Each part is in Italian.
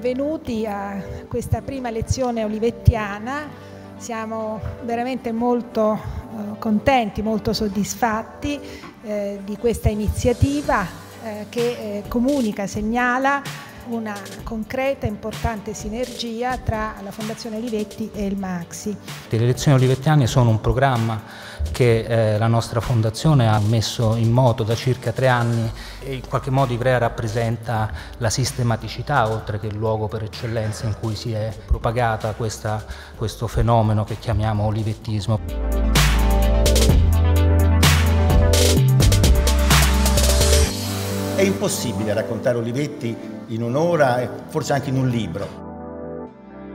benvenuti a questa prima lezione olivettiana. Siamo veramente molto contenti, molto soddisfatti di questa iniziativa che comunica, segnala una concreta e importante sinergia tra la Fondazione Olivetti e il MAXXI. Le lezioni olivettiane sono un programma che la nostra fondazione ha messo in moto da circa 3 anni e in qualche modo Ivrea rappresenta la sistematicità, oltre che il luogo per eccellenza in cui si è propagata questo fenomeno che chiamiamo olivettismo. È impossibile raccontare Olivetti in un'ora e forse anche in un libro.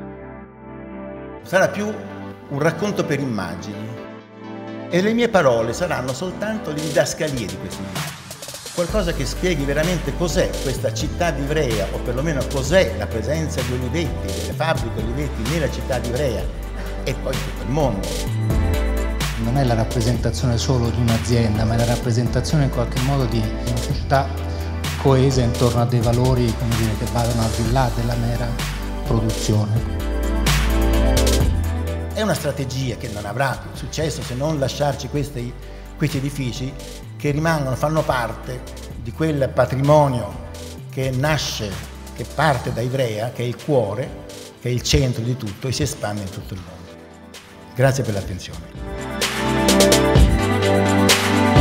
Sarà più un racconto per immagini e le mie parole saranno soltanto le didascalie di queste immagini. Qualcosa che spieghi veramente cos'è questa città di Ivrea, o perlomeno cos'è la presenza di Olivetti, delle fabbriche Olivetti nella città di Ivrea e poi in tutto il mondo. Non è la rappresentazione solo di un'azienda, ma è la rappresentazione in qualche modo di una società coesa intorno a dei valori, come dire, che vadano al di là della mera produzione. È una strategia che non avrà più successo se non lasciarci questi edifici che rimangono, fanno parte di quel patrimonio che nasce, che parte da Ivrea, che è il cuore, che è il centro di tutto e si espande in tutto il mondo. Grazie per l'attenzione.